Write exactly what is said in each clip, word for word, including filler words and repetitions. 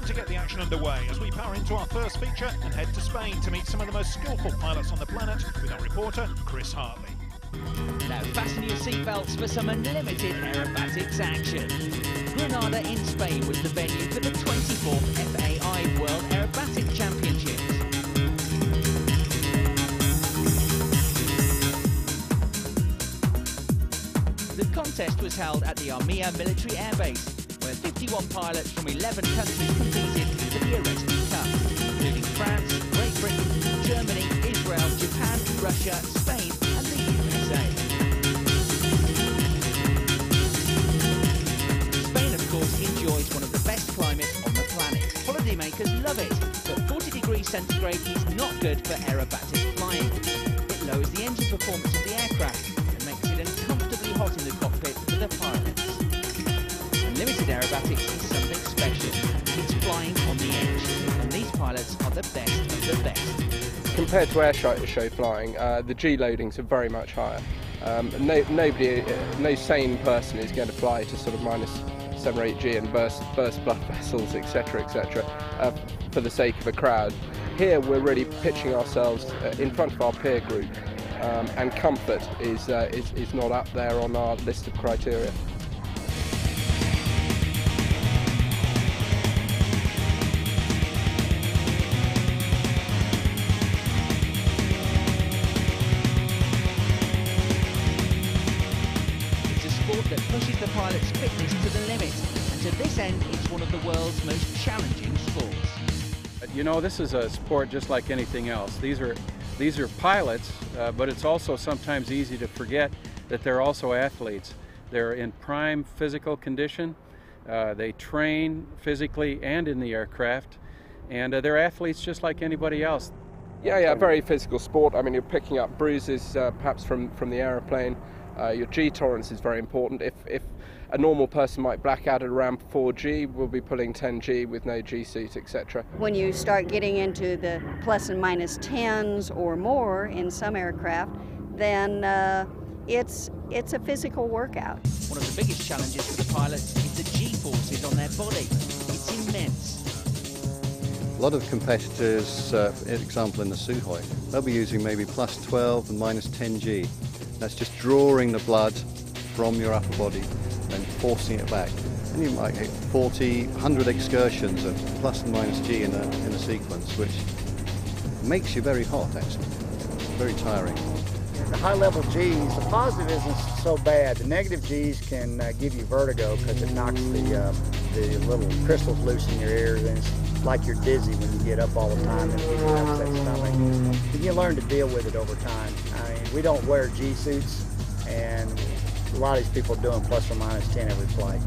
to get the action underway as we power into our first feature and head to Spain to meet some of the most skillful pilots on the planet with our reporter, Chris Hartley. Now fasten your seatbelts for some unlimited aerobatics action. Granada in Spain was the venue for the twenty-fourth F A I World Aerobatics Championships. The contest was held at the Armilla military airbase, where fifty-one pilots from eleven countries competed for the Arresting Cup, including France, Great Britain, Germany, Israel, Japan, Russia, Spain and the U S A. Spain, of course, enjoys one of the best climates on the planet. Holidaymakers love it, but forty degrees centigrade is not good for aerobatic flying. It lowers the engine performance of the aircraft and makes it uncomfortably hot in the cockpit for the pilots. Unlimited aerobatics is something special. It's flying on the edge, and these pilots are the best of the best. Compared to air show, show flying, uh, the G loadings are very much higher. Um, no, nobody, uh, no sane person is going to fly to sort of minus seven or eight G and burst, burst blood vessels, et cetera, et cetera, uh, for the sake of a crowd. Here we're really pitching ourselves uh, in front of our peer group, um, and comfort is, uh, is, is not up there on our list of criteria. That pushes the pilot's fitness to the limit, and to this end it's one of the world's most challenging sports. You know, this is a sport just like anything else. These are these are pilots, uh, but it's also sometimes easy to forget that they're also athletes. They're in prime physical condition, uh, they train physically and in the aircraft, and uh, they're athletes just like anybody else. Yeah, yeah, very physical sport. I mean, you're picking up bruises uh, perhaps from, from the aeroplane. Uh, your G tolerance is very important. If, if a normal person might black out at around four G, we'll be pulling ten G with no G suit, et cetera. When you start getting into the plus and minus tens or more in some aircraft, then uh, it's, it's a physical workout. One of the biggest challenges for the pilots is the G forces on their body. It's immense. A lot of competitors, uh, for example in the Sukhoi, they'll be using maybe plus twelve and minus ten G. That's just drawing the blood from your upper body and forcing it back. And you might get forty, one hundred excursions of plus and minus G in a, in a sequence, which makes you very hot actually, very tiring. The high level Gs, the positive isn't so bad. The negative Gs can uh, give you vertigo because it knocks the, uh, the little crystals loose in your ears, and it's like you're dizzy when you get up all the time and you have upset stomach. And you learn to deal with it over time. I mean, we don't wear G suits, and a lot of these people are doing plus or minus ten every flight.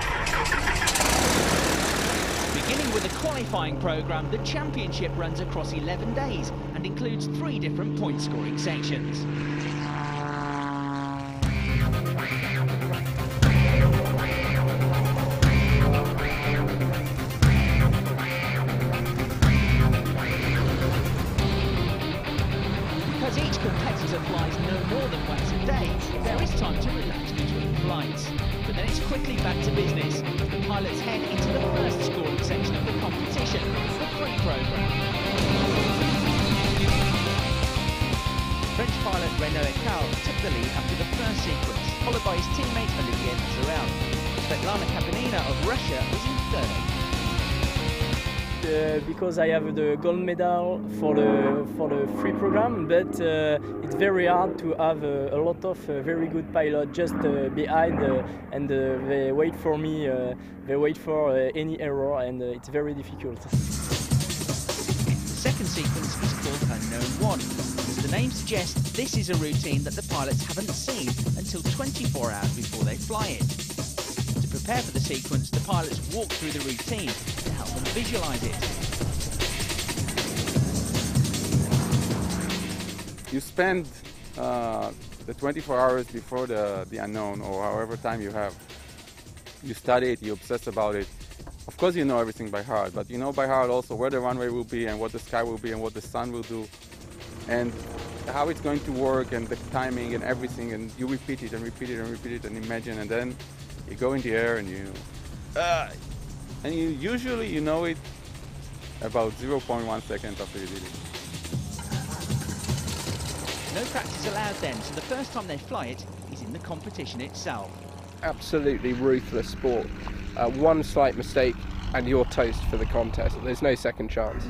Beginning with a qualifying program, the championship runs across eleven days and includes three different point scoring sections. Because each competitor flies no more than once a day, there is time to relax between flights. But then it's quickly back to business as the pilots head into the first scoring section of the competition, the free program. French pilot Renaud Eckhart took the lead after the first sequence, followed by his teammate Olivier Mazurel. Svetlana Kapanina of Russia was in third. Uh, because I have the gold medal for the for the free program, but uh, it's very hard to have uh, a lot of uh, very good pilots just uh, behind, uh, and uh, they wait for me. Uh, they wait for uh, any error, and uh, it's very difficult. The second sequence is called Unknown One. As the name suggests, this is a routine that the pilots haven't seen until twenty-four hours before they fly it. To prepare for the sequence, the pilots walk through the routine to help them visualise it. You spend uh, the twenty-four hours before the, the unknown, or however time you have. You study it, you obsess about it. Of course you know everything by heart, but you know by heart also where the runway will be and what the sky will be and what the sun will do and how it's going to work and the timing and everything, and you repeat it and repeat it and repeat it and imagine, and then you go in the air and you uh, And you usually you know it about zero point one seconds after you did it. No practice allowed then, so the first time they fly it is in the competition itself. Absolutely ruthless sport. Uh, one slight mistake and you're toast for the contest. There's no second chance.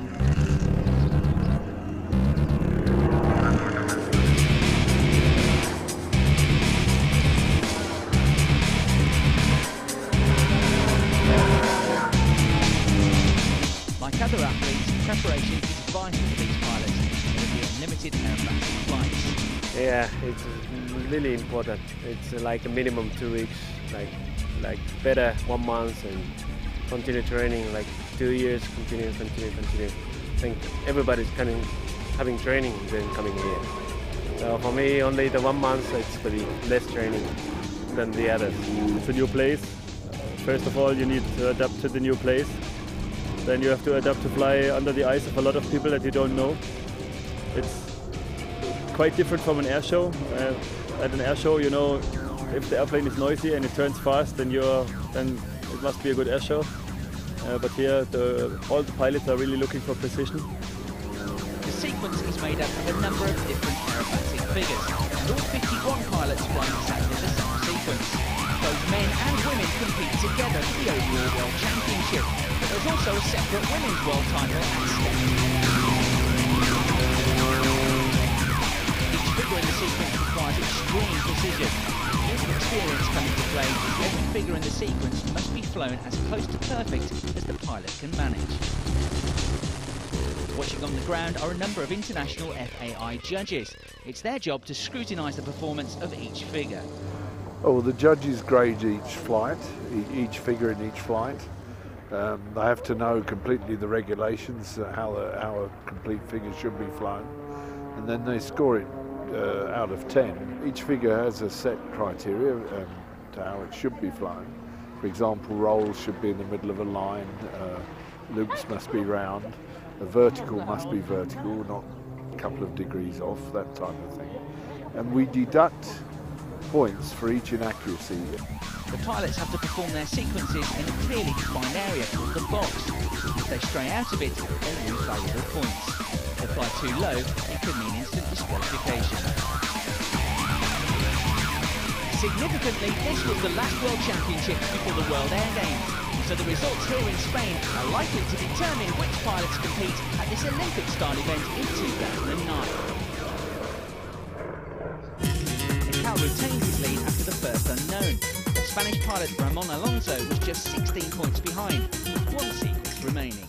Like other athletes, preparation is vital for these pilots to be unlimited aerobatic flights. Yeah, it's really important. It's like a minimum two weeks, like like better one month and continue training, like two years, continue, continue, continue. I think everybody's coming, having training than coming here. So for me, only the one month, it's pretty less training than the others. It's a new place. First of all, you need to adapt to the new place. Then you have to adapt to fly under the eyes of a lot of people that you don't know. It's quite different from an air show. Uh, at an air show, you know, if the airplane is noisy and it turns fast, then you're then it must be a good air show. Uh, but here, the, all the pilots are really looking for precision. The sequence is made up of a number of different aerobatic figures, and all fifty-one pilots fly exactly the same sequence. Both men and women compete together for the overall World Championship, but there's also a separate women's world title at stake. Each figure in the sequence requires extreme precision. Years of experience come into play. Every figure in the sequence must be flown as close to perfect as the pilot can manage. Watching on the ground are a number of international F A I judges. It's their job to scrutinise the performance of each figure. Oh, well, the judges grade each flight, each figure in each flight. Um, they have to know completely the regulations, uh, how, a, how a complete figure should be flown, and then they score it uh, out of ten. Each figure has a set criteria um, to how it should be flown. For example, rolls should be in the middle of a line, uh, loops must be round, the vertical must be vertical, not a couple of degrees off, that type of thing. And we deduct points for each inaccuracy. The pilots have to perform their sequences in a clearly defined area called the box. If they stray out of it, they lose valuable points. If they fly too low, it could mean instant disqualification. Significantly, this was the last World Championships before the World Air Games, so the results here in Spain are likely to determine which pilots compete at this Olympic-style event in two thousand nine. Cal retained his lead after the first unknown. The Spanish pilot Ramon Alonso was just sixteen points behind, with one sequence remaining.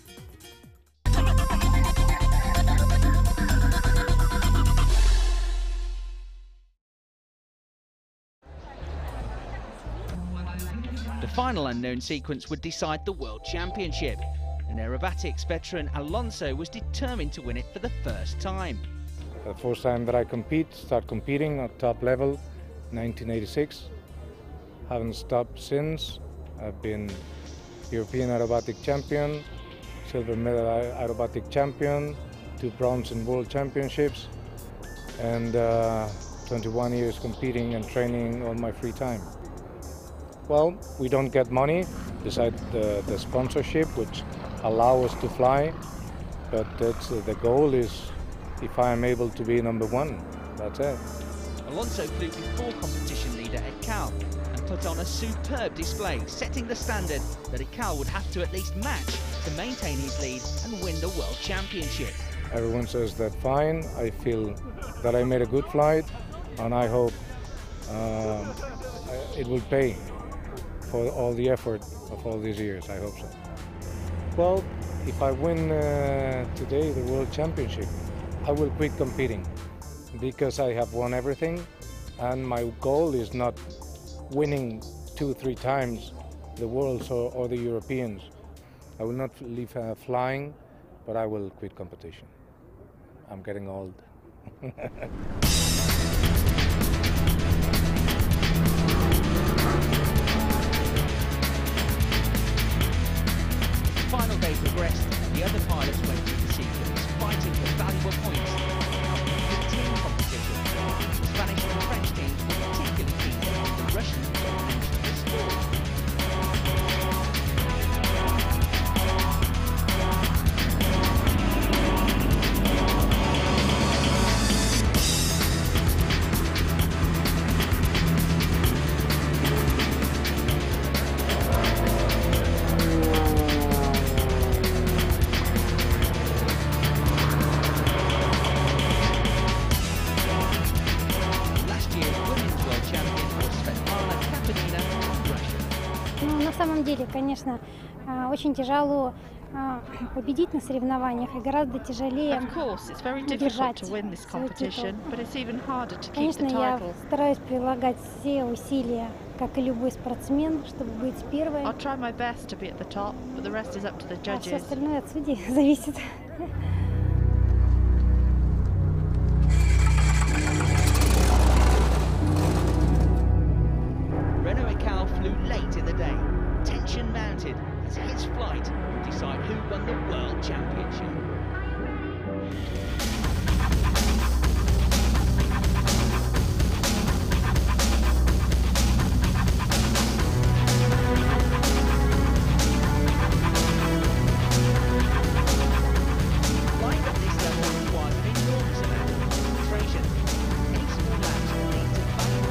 The final unknown sequence would decide the World Championship. An aerobatics veteran, Alonso was determined to win it for the first time. The first time that I compete, start competing at top level, nineteen eighty-six. Haven't stopped since. I've been European aerobatic champion, silver medal aerobatic champion, two bronze in World Championships, and uh, twenty-one years competing and training on my free time. Well, we don't get money besides the, the sponsorship, which allow us to fly, but that's, uh, the goal is if I am able to be number one, that's it. Alonso flew before competition leader at Cal and put on a superb display, setting the standard that at Cal would have to at least match to maintain his lead and win the World Championship. Everyone says that fine. I feel that I made a good flight, and I hope uh, it will pay for all the effort of all these years. I hope so. Well, if I win uh, today the World Championship, I will quit competing because I have won everything, and my goal is not winning two, three times the Worlds or, or the Europeans. I will not leave uh, flying, but I will quit competition. I'm getting old. Final day progressed, the other pilots went through the sequence, fighting for valuable points. The team competition, the Spanish and French teams were particularly keen, the Russians managed to score. самом деле, конечно, очень тяжело победить на соревнованиях и гораздо тяжелее удержать свой титул. Конечно, я стараюсь прилагать все усилия, как и любой спортсмен, чтобы быть первой. А все остальное от судей зависит. Tension mounted as his flight will decide who won the World Championship. Flying at this level requires an enormous amount of concentration. Any small lapse will lead to failure.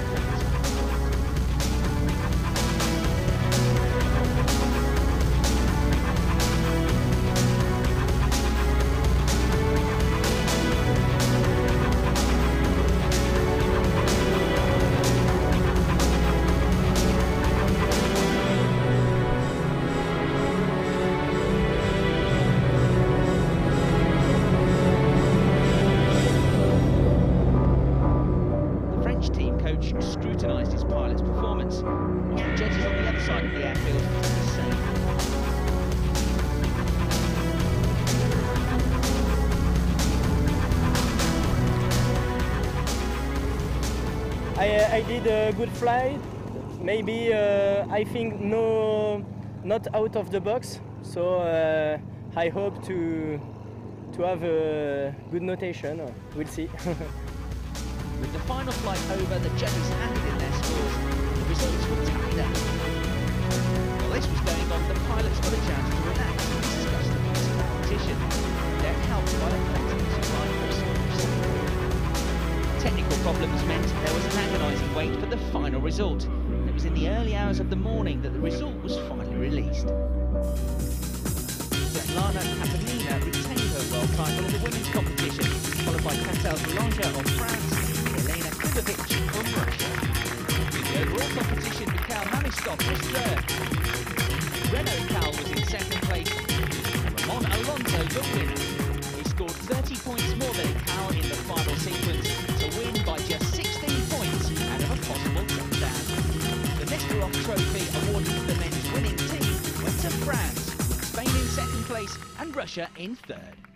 Team coach scrutinised his pilot's performance, while the judges on the other side of the airfield did the same. I, uh, I did a good flight, maybe uh, I think no, not out of the box, so uh, I hope to, to have a good notation, we'll see. With the final flight over, the judges handed in their scores. The results were tallied up. While this was going on, the pilots got a chance to relax and discuss the future competition. They're helped by a plenty supply of scores. Technical problems meant there was an agonising wait for the final result. It was in the early hours of the morning that the result was finally released. Svetlana Kapanina retained her world title in the women's competition, followed by Katel Boulanger of France, from Russia. In the overall competition, Mikhail Mamistov was third. Renault Cal was in second place, and Ramon Alonso the winner. He scored thirty points more than Cal in the final sequence to win by just sixteen points out of a possible touchdown. The Nesterov Trophy awarded to the men's winning team went to France, with Spain in second place and Russia in third.